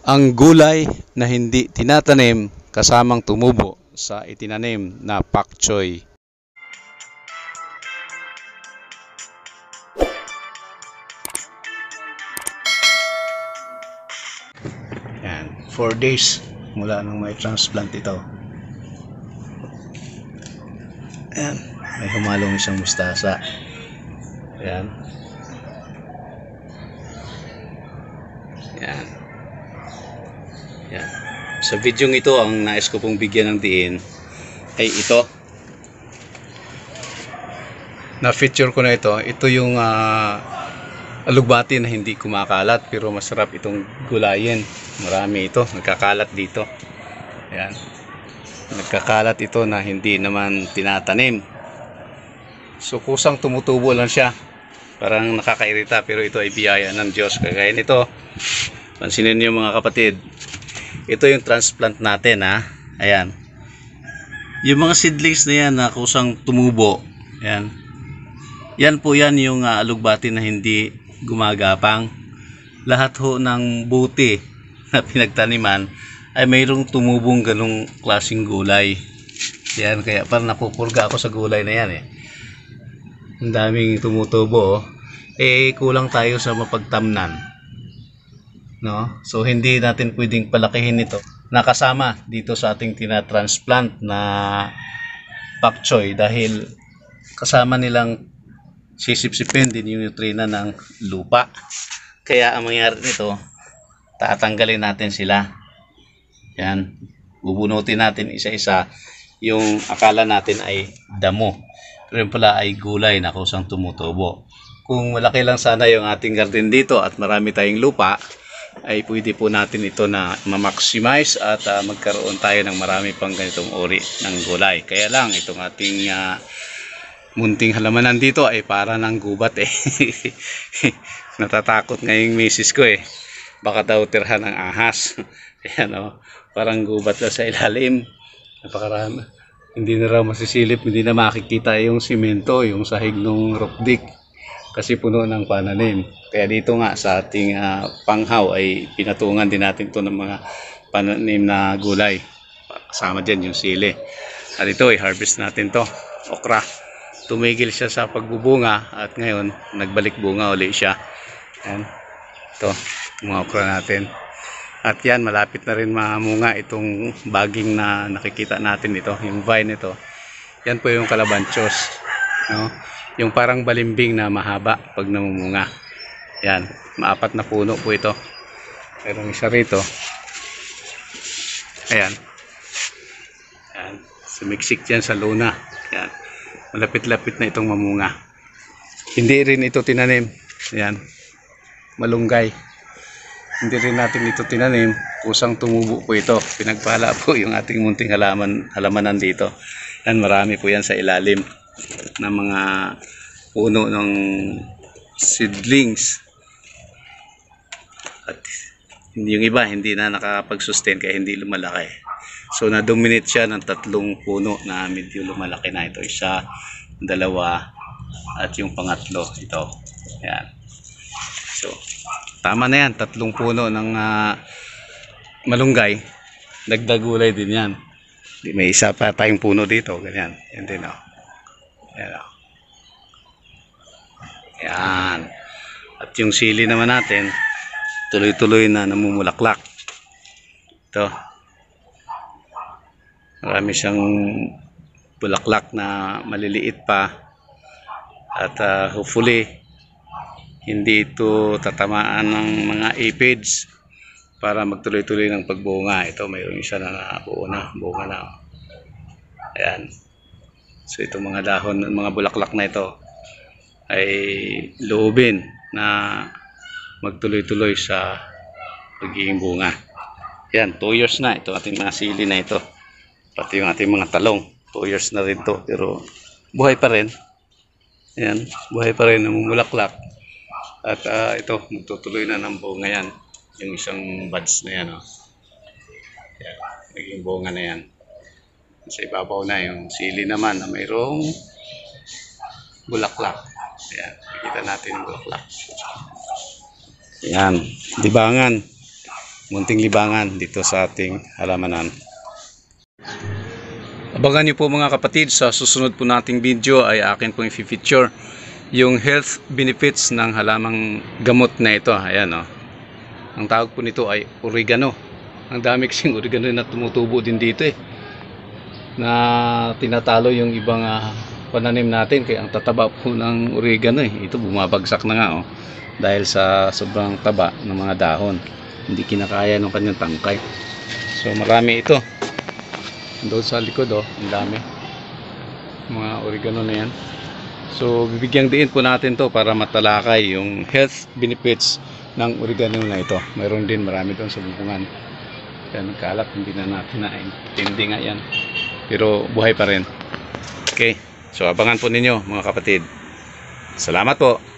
Ang gulay na hindi tinatanim kasamang tumubo sa itinanim na pak choy. Yan, 4 days mula nung may transplant ito. Ayan, may humalong isang mustasa. Ayan. Ayan. Ayan. Sa video ito, ang nais ko pong bigyan ng diin ay ito. Na-feature ko na ito. Ito yung alugbati na hindi kumakalat pero masarap itong gulayin. Marami ito. Nagkakalat dito. Ayan. Nagkakalat ito na hindi naman tinatanim. So kusang tumutubo lang siya. Parang nakakairita pero ito ay biyaya ng Diyos. Kagaya nito. Pansinin niyo mga kapatid. Ito yung transplant natin ha. Ayan. Yung mga seedlings na yan na kusang tumubo. Ayan. Yan po yan yung alugbati na hindi gumagapang. Lahat ho ng buti na pinagtaniman ay mayroong tumubong ganong klaseng gulay. Yan, kaya parang napupurga ako sa gulay na yan eh. Ang daming tumutubo. Eh, kulang tayo sa mapagtamnan. No? So, hindi natin pwedeng palakihin ito. Nakasama dito sa ating tinatransplant na pak choy dahil kasama nilang sisipsipin din yung nutrina ng lupa. Kaya ang mangyari nito, tatanggalin natin sila. Yan, bubunutin natin isa-isa yung akala natin ay damo. Pero yun pala ay gulay na kusang tumutubo. Kung malaki lang sana yung ating garden dito at marami tayong lupa, ay pwede po natin ito na ma-maximize at magkaroon tayo ng marami pang ganitong uri ng gulay. Kaya lang itong ating munting halamanan dito ay para ng gubat eh. Natatakot ngayong misis ko eh. Baka daw tirhan ng ahas. Ayan o, parang gubat na sa ilalim. Napakarami. Hindi na raw masisilip, hindi na makikita yung simento, yung sahig ng roof deck. Kasi puno ng pananim. Kaya dito nga sa ating panghaw ay pinatungan din natin to ng mga pananim na gulay. Kasama dyan yung sili. At ito ay harvest natin to, okra. Tumigil siya sa pagbubunga at ngayon nagbalik bunga uli siya. Ayan. Ito, mga okra natin. At yan, malapit na rin mamunga itong baging na nakikita natin ito, yung vine ito. Yan po yung kalabanchos, no? Yung parang balimbing na mahaba pag namumunga. Yan, maapat na puno po ito. Merong isa rito. Ayan. Ayan, sumiksik dyan sa luna. Ayan, malapit-lapit na itong mamunga. Hindi rin ito tinanim. Ayan, malunggay. Hindi rin natin ito tinanim, kusang tumubo po ito. Pinagpala po yung ating munting halamanan dito. Yan, marami po yan sa ilalim ng mga puno ng seedlings. At yung iba hindi na nakapag-sustain kaya hindi lumalaki. So na-dominate siya ng 3 puno na medyo lumalaki na ito. Isa, 2, at yung pangatlo ito. Yan. So tama na yan, 3 puno ng malunggay. Dagdag gulay din yan. May isa pa tayong puno dito, ganyan. Yan din o. Yan o. Yan. At yung sili naman natin, tuloy-tuloy na namumulaklak. Ito. Marami siyang bulaklak na maliliit pa. At hopefully, hindi ito tatamaan ng mga aphids para magtuloy-tuloy ng pagbunga. Ito, mayroon isa na buo na, bunga na. Ayan. So itong mga dahon, mga bulaklak na ito ay loobin na magtuloy-tuloy sa pagiging bunga. Ayan, 2 years na ito ating mga sili na ito. Pati yung ating mga talong, 2 years na rin to pero buhay pa rin. Ayan, buhay pa rin, namumulaklak. At ito, magtutuloy na ng bunga yan. Yung isang buds na yan. Oh. Yan, naging bunga na yan. Sa ibabaw na yung sili naman na mayroong bulaklak. Yan, nakikita natin yung bulaklak. Yan, dibangan. munting libangan dito sa ating halamanan. Abangan niyo po mga kapatid, sa susunod po nating video ay akin pong i-feature yung health benefits ng halamang gamot na ito. Ayan o. Ang tawag po nito ay oregano. Ang dami kasing oregano na tumutubo din dito na tinatalo yung ibang pananim natin. Kaya ang tataba po ng oregano ito bumabagsak na nga dahil sa sobrang taba ng mga dahon. Hindi kinakaya ng kanyang tangkay. So marami ito. Doon sa likod ang dami. Mga oregano na yan. So bibigyang diin po natin to para matalakay yung health benefits ng oregano na ito. Mayroon din marami doon sa bubungan. Kaya nagkalat, hindi na natin naintindi nga yan. Pero buhay pa rin. Okay. So abangan po ninyo mga kapatid. Salamat po.